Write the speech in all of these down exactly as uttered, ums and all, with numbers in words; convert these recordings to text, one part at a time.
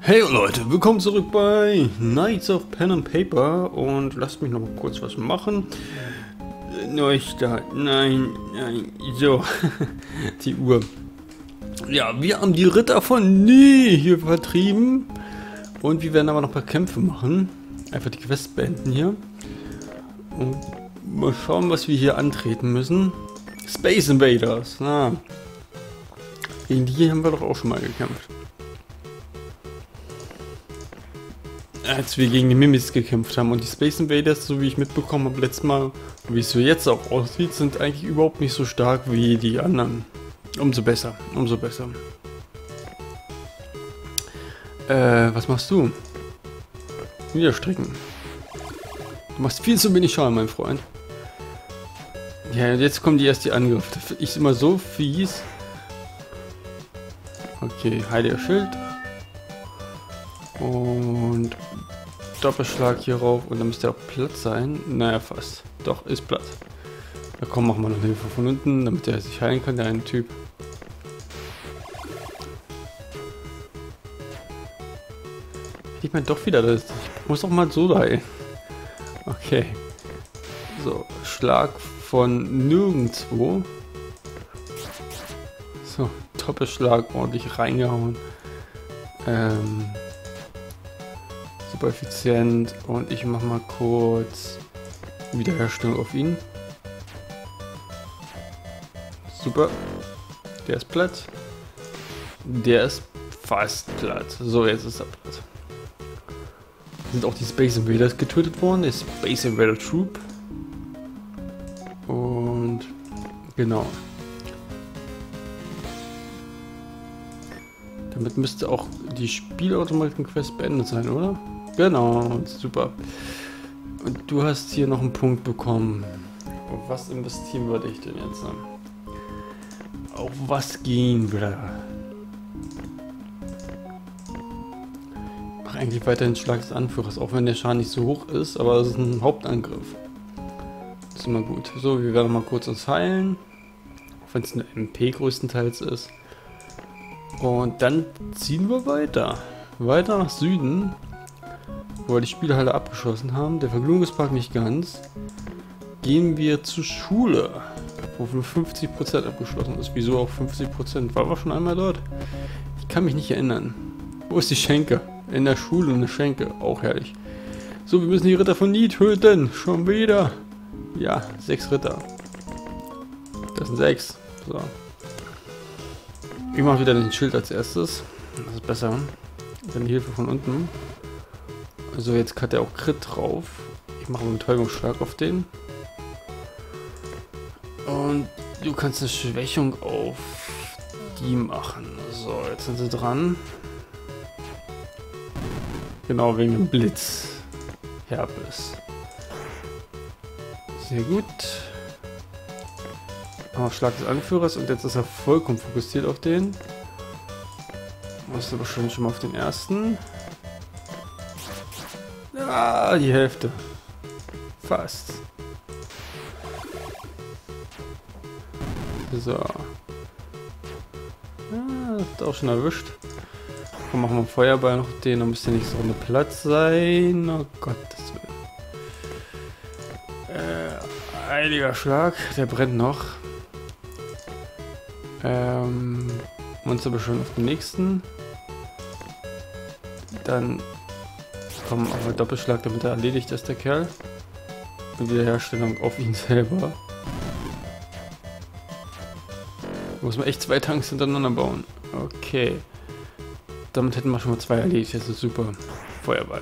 Hey Leute, willkommen zurück bei Knights of Pen and Paper und lasst mich noch mal kurz was machen. Neustart, nein, nein, so, die Uhr. Ja, wir haben die Ritter von Nie hier vertrieben und wir werden aber noch ein paar Kämpfe machen. Einfach die Quest beenden hier. Und mal schauen, was wir hier antreten müssen. Space Invaders, na. Gegen die haben wir doch auch schon mal gekämpft. Als wir gegen die Mimis gekämpft haben und die Space Invaders, so wie ich mitbekommen habe letztes Mal, wie es so jetzt auch aussieht, sind eigentlich überhaupt nicht so stark wie die anderen. Umso besser, umso besser. Äh, was machst du? Wieder stricken. Du machst viel zu wenig Schaden, mein Freund. Ja, jetzt kommen die erst die Angriffe. Das finde ich immer so fies. Okay, heiliger Schild. Und Doppelschlag hier rauf und dann müsste auch platt sein. Naja, fast. Doch, ist platt. Da komm, machen wir noch Hilfe von unten, damit der sich heilen kann, der eine Typ. Ich meine doch wieder das. Ich muss doch mal so da. Okay. So, Schlag von nirgendwo. So, Doppelschlag ordentlich reingehauen. Ähm. Super effizient und ich mach mal kurz Wiederherstellung auf ihn. Super. Der ist platt. Der ist fast platt. So, jetzt ist er platt. Sind auch die Space Invaders getötet worden. Der Space Invader Troop. Und genau. Damit müsste auch die Spielautomaten-Quest beendet sein, oder? Genau, super. Und du hast hier noch einen Punkt bekommen. Auf was investieren würde ich denn jetzt? Auf was gehen wir? Mach eigentlich weiterhin Schlag des Anführers, auch wenn der Schaden nicht so hoch ist, aber das ist ein Hauptangriff. Das ist immer gut. So, wir werden mal kurz uns heilen. Auch wenn es eine M P größtenteils ist. Und dann ziehen wir weiter. Weiter nach Süden. Wo wir die Spielhalle abgeschlossen haben. Der Vergnügungspark nicht ganz. Gehen wir zur Schule. Wo nur fünfzig Prozent abgeschlossen ist. Wieso auch fünfzig Prozent? War wir schon einmal dort? Ich kann mich nicht erinnern. Wo ist die Schenke? In der Schule eine Schenke. Auch herrlich. So, wir müssen die Ritter von Nie töten. Schon wieder. Ja, sechs Ritter. Das sind sechs. So. Ich mache wieder den Schild als erstes. Das ist besser. Dann die Hilfe von unten. Also jetzt hat er auch Crit drauf. Ich mache einen Betäubungsschlag auf den. Und du kannst eine Schwächung auf die machen. So, jetzt sind sie dran. Genau, wegen dem Blitz. Herpes. Sehr gut. Oh, Schlag des Anführers und jetzt ist er vollkommen fokussiert auf den. Musst aber schon schon mal auf den ersten. Ah, die Hälfte. Fast. So. Ja, das hat auch schon erwischt. Komm, machen wir einen Feuerball noch den, dann müsste nicht so eine Platz sein. Oh Gottes Willen. Äh, heiliger Schlag, der brennt noch. Ähm, Monster bestimmt auf den nächsten. Dann kommen auch mal Doppelschlag, damit er erledigt ist, der Kerl. Und Wiederherstellung auf ihn selber. Muss man echt zwei Tanks hintereinander bauen. Okay. Damit hätten wir schon mal zwei erledigt. Das ist super. Feuerball.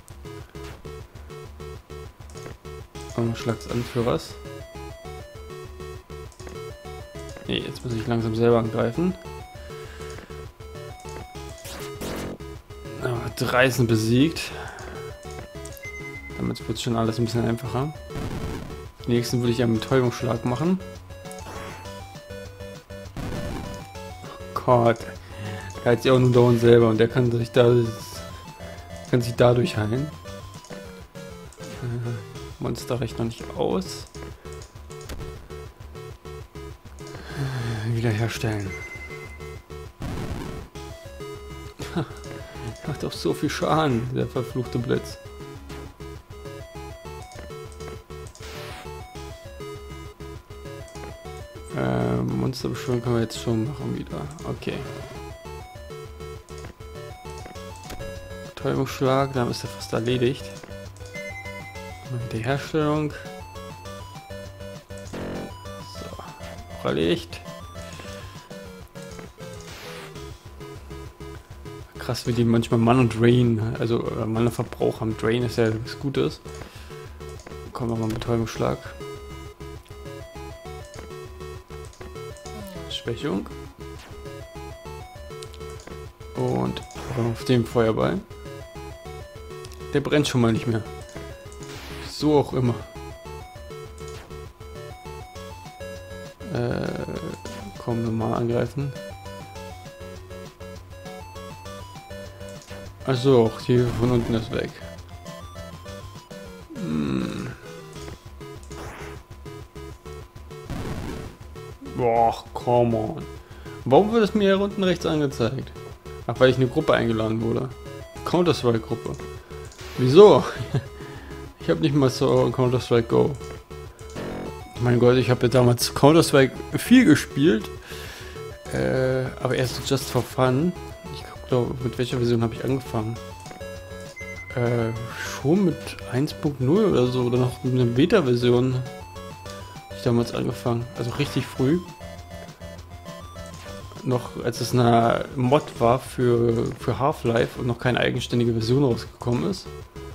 Und Schlag des Anführers. Nee, jetzt muss ich langsam selber angreifen. Ah, drei sind besiegt. Damit wird schon alles ein bisschen einfacher. Den nächsten würde ich einen Betäubungsschlag machen. Oh Gott. Er hat sich auch nur dauernd selber und der kann sich da kann sich dadurch heilen. Äh, Monster reicht noch nicht aus. Wiederherstellen. Macht doch so viel Schaden, der verfluchte Blitz. Ähm, Monsterbeschwörung können wir jetzt schon machen wieder. Okay. Betäubungsschlag, dann ist er fast erledigt. Die Herstellung. So, auch erledigt. Krass, wie die manchmal Mann und Drain, also äh, Mann und Verbrauch haben. Drain ist ja was Gutes. Kommen wir mal mit Betäubungsschlag. Schwächung. Und auf dem Feuerball. Der brennt schon mal nicht mehr. So auch immer. Äh, komm, nochmal angreifen. Also auch die von unten ist weg. Hm. Boah, come on. Warum wird es mir hier unten rechts angezeigt? Ach, weil ich eine Gruppe eingeladen wurde. Counter-Strike-Gruppe. Wieso? Ich habe nicht mal so Counter-Strike Go. Mein Gott, ich habe ja damals Counter-Strike viel gespielt. Äh, aber erst just for fun. Ich glaube, mit welcher Version habe ich angefangen? Äh, schon mit eins Punkt null oder so. Oder noch mit einer Beta-Version. Habe ich damals angefangen. Also richtig früh. Noch als es eine Mod war für, für Half-Life und noch keine eigenständige Version rausgekommen ist.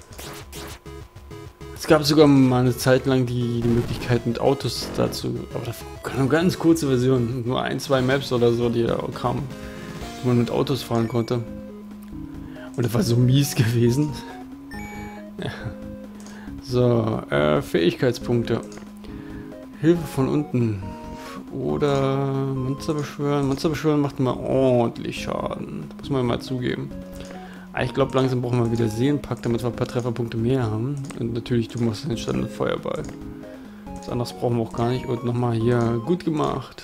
Es gab sogar mal eine Zeit lang die, die Möglichkeit mit Autos dazu, aber das war eine ganz kurze Version, nur ein, zwei Maps oder so, die da kamen, wo man mit Autos fahren konnte. Und das war so mies gewesen. Ja. So, äh, Fähigkeitspunkte. Hilfe von unten. Oder Monster beschwören. Monster beschwören macht mal ordentlich Schaden. Muss man mal zugeben. Aber ich glaube, langsam brauchen wir wieder Seelenpack, damit wir ein paar Trefferpunkte mehr haben. Und natürlich, du machst den Standard Feuerball. Was anderes brauchen wir auch gar nicht. Und nochmal hier, gut gemacht.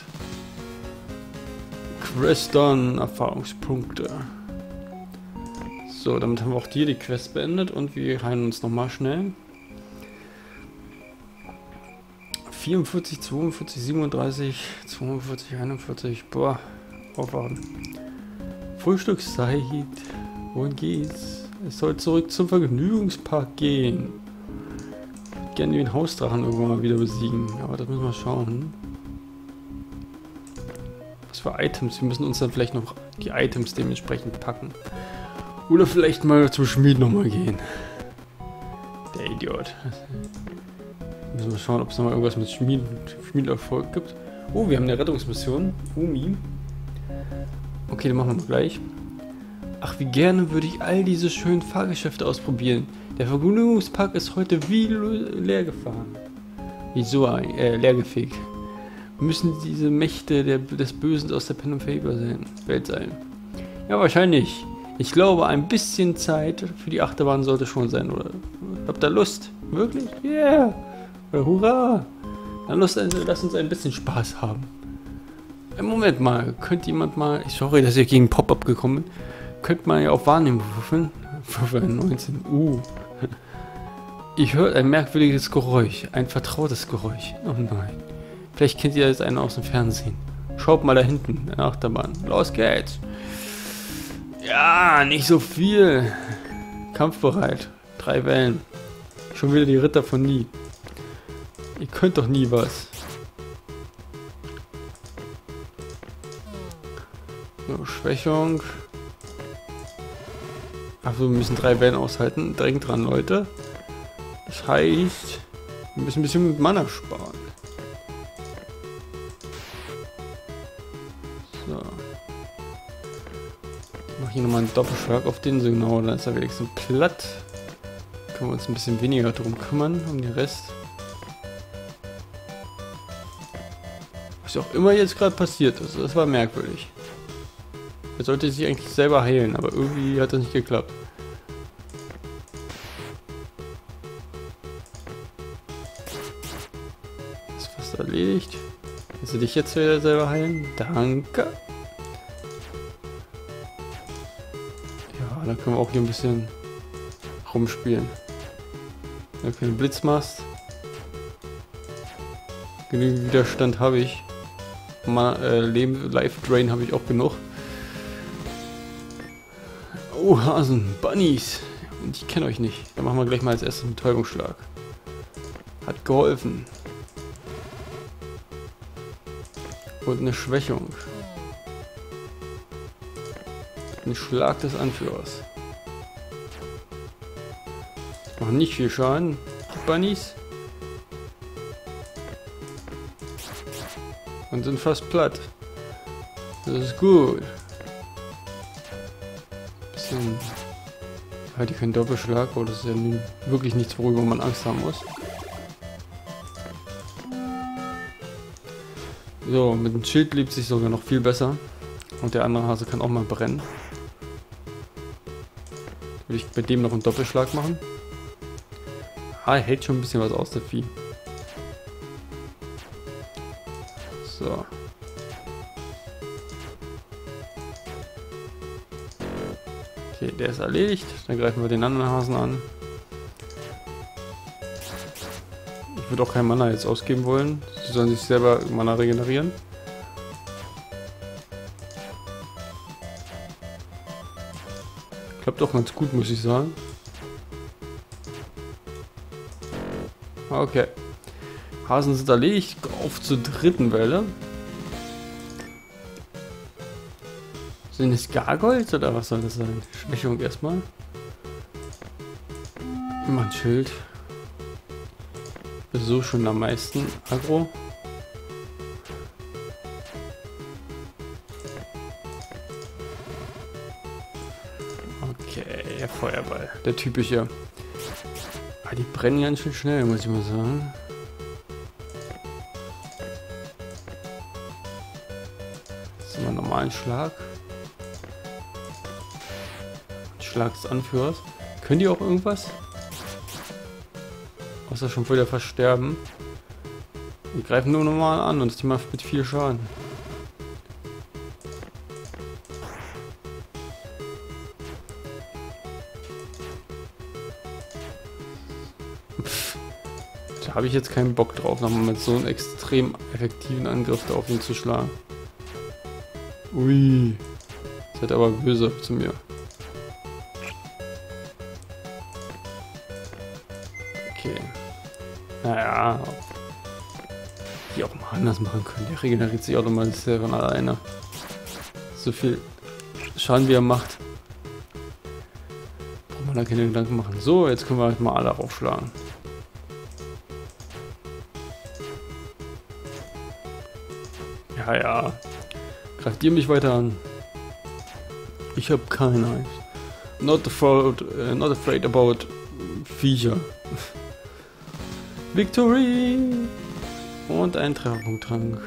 Quest done, Erfahrungspunkte. So, damit haben wir auch hier die Quest beendet. Und wir heilen uns nochmal schnell. vierundvierzig, zweiundvierzig, siebenunddreißig, zweiundvierzig, einundvierzig, boah, aufwachen. Frühstückszeit, wohin geht's? Es soll zurück zum Vergnügungspark gehen. Ich würde gerne den Hausdrachen irgendwann mal wieder besiegen, aber das müssen wir schauen. Was für Items, wir müssen uns dann vielleicht noch die Items dementsprechend packen. Oder vielleicht mal zum Schmied nochmal gehen. Der Idiot. Müssen wir schauen, ob es noch mal irgendwas mit Schmied, Schmiederfolg gibt. Oh, wir haben eine Rettungsmission. Umi. Okay, dann machen wir mal gleich. Ach, wie gerne würde ich all diese schönen Fahrgeschäfte ausprobieren. Der Vergnügungspark ist heute wie leer gefahren. Wieso? Äh, leergefegt. Müssen diese Mächte der, des Bösen aus der Pen and Paper sein, Welt sein? Ja, wahrscheinlich. Ich glaube, ein bisschen Zeit für die Achterbahn sollte schon sein, oder? Habt ihr Lust? Wirklich? Yeah! Hurra! Dann lass, lass uns ein bisschen Spaß haben. Moment mal, könnte jemand mal... Sorry, dass ich gegen Pop-Up gekommen bin. Könnte man ja auf Wahrnehmung würfeln. Würfeln neunzehn. Uh. Ich höre ein merkwürdiges Geräusch. Ein vertrautes Geräusch. Oh nein. Vielleicht kennt ihr das einen aus dem Fernsehen. Schaut mal da hinten, in der Achterbahn. Los geht's. Ja, nicht so viel. Kampfbereit. Drei Wellen. Schon wieder die Ritter von nie. Ihr könnt doch nie was. So, Schwächung. Achso, wir müssen drei Wellen aushalten. Drängt dran, Leute. Das heißt, wir müssen ein bisschen mit Mana sparen. So. Ich mache hier nochmal einen Doppelschlag auf den Signal, dann ist er wenigstens platt. Können wir uns ein bisschen weniger drum kümmern, um den Rest. Was auch immer jetzt gerade passiert ist, das war merkwürdig. Er sollte sich eigentlich selber heilen, aber irgendwie hat das nicht geklappt. Ist fast erledigt. Kannst du dich jetzt wieder selber heilen? Danke. Ja, Ah, da können wir auch hier ein bisschen rumspielen. Wenn du keinen Blitz machst. Genügend Widerstand habe ich. Mal, äh, Leben, Life Drain habe ich auch genug. Oh, Hasen, Bunnies. Und ich kenne euch nicht. Dann machen wir gleich mal als erstes einen Betäubungsschlag. Hat geholfen. Und eine Schwächung. Ein Schlag des Anführers. Machen nicht viel Schaden. Die Bunnies. Und sind fast platt. Das ist gut. Bisschen. Halt, die können Doppelschlag, aber das ist ja wirklich nichts, worüber man Angst haben muss. So, mit dem Schild lebt sich sogar noch viel besser. Und der andere Hase kann auch mal brennen. Würde ich bei dem noch einen Doppelschlag machen. Ah, er hält schon ein bisschen was aus, der Vieh. So. Okay, der ist erledigt. Dann greifen wir den anderen Hasen an. Ich würde auch kein Mana jetzt ausgeben wollen. Sie sollen sich selber Mana regenerieren. Klappt auch ganz gut, muss ich sagen. Okay. Hasen sind erledigt. Auf zur dritten Welle. Sind es Gargoyles oder was soll das sein? Schwächung erstmal. Immer ein Schild. So schon am meisten Aggro. Okay, Feuerball. Der typische. Ah, die brennen ganz schön schnell, muss ich mal sagen. Das ist immer einen normalen Schlag. Schlag des Anführers. Können die auch irgendwas? Außer schon wieder versterben. Die greifen nur normal an und die macht mit viel Schaden. Pff, da habe ich jetzt keinen Bock drauf, nochmal mit so einem extrem effektiven Angriff da auf ihn zu schlagen. Ui. Seid aber böse zu mir. Okay. Naja. Die auch mal anders machen können. Der regeneriert sich auch nochmal von alleine. So viel Schaden wie er macht. Braucht man da keine Gedanken machen. So, jetzt können wir halt mal alle aufschlagen. Ja, ja. Greift ihr mich weiter an? Ich habe keine Angst. Not afraid, uh, not afraid about Viecher. Victory! Und ein Trefferpunkttrank.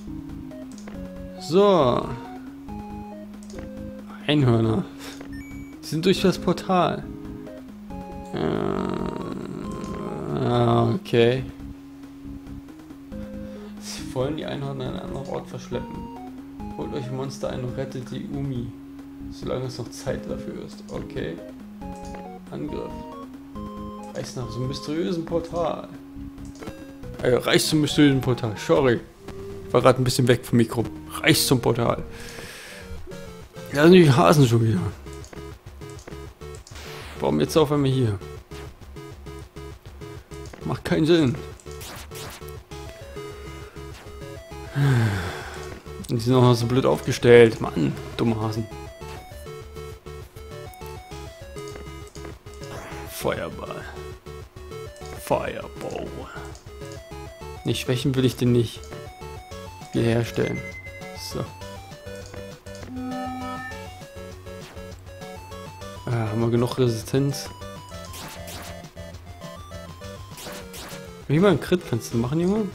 So. Einhörner. Sie sind durch das Portal. Äh, okay. Sie wollen die Einhörner an einen anderen Ort verschleppen. Holt euch Monster ein und rettet die Umi. Solange es noch Zeit dafür ist. Okay. Angriff. Reicht nach so einem mysteriösen Portal. Also, reicht zum mysteriösen Portal. Sorry. Ich war gerade ein bisschen weg vom Mikro. Reicht zum Portal. Ja, sind die Hasen schon wieder. Warum jetzt auf einmal hier? Macht keinen Sinn. Die sind auch noch so blöd aufgestellt. Mann, dumme Hasen. Feuerball. Fireball. Nicht schwächen will ich den nicht. Wiederherstellen. So. Ah, haben wir genug Resistenz? Wie mal ein Crit kannst du machen, Junge?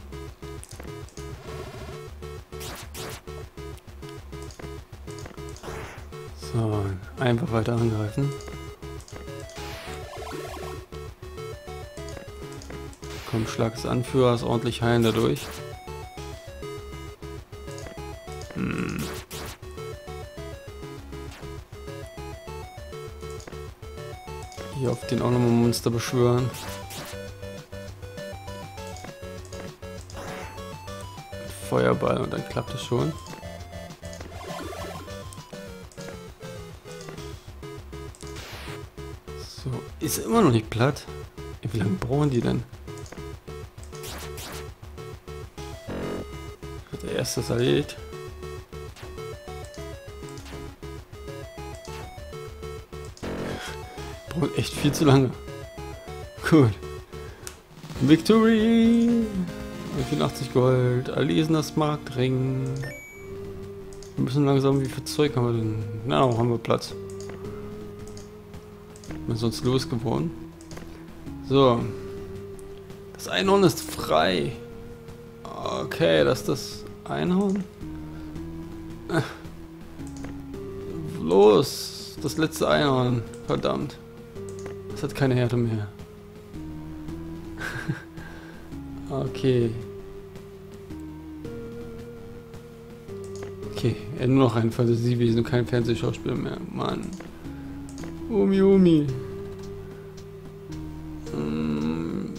So, einfach weiter angreifen. Komm, Schlag des Anführers, ordentlich heilen dadurch. Hm. Hier auf den auch nochmal Monster beschwören. Feuerball und dann klappt es schon. So, ist immer noch nicht platt. Wie lange brauchen die denn? Der erste ist erledigt. Braucht echt viel zu lange. Gut. Victory! vierundachtzig Gold, erlesener Smaragdring. Wir müssen langsam, wie viel Zeug haben wir denn? Na, auch haben wir Platz. Wir sind sonst losgeworden. So. Das Einhorn ist frei. Okay, das ist das Einhorn. Los! Das letzte Einhorn. Verdammt. Das hat keine Härte mehr. Okay. Okay, er nur noch ein Fantasiewesen und kein Fernsehschauspieler mehr. Mann. Umi, Umi. Hm.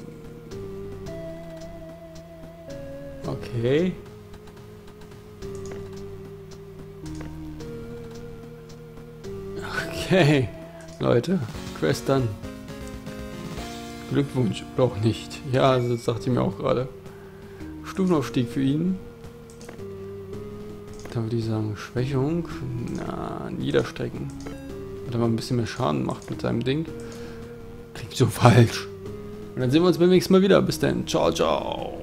Okay. Okay. Leute, Quest dann. Glückwunsch, oder auch nicht. Ja, also das dachte ich mir auch gerade. Stufenaufstieg für ihn. Dann würde ich sagen, Schwächung. Na, niederstrecken. Weil er mal ein bisschen mehr Schaden macht mit seinem Ding. Klingt so falsch. Und dann sehen wir uns beim nächsten Mal wieder. Bis dann. Ciao, ciao.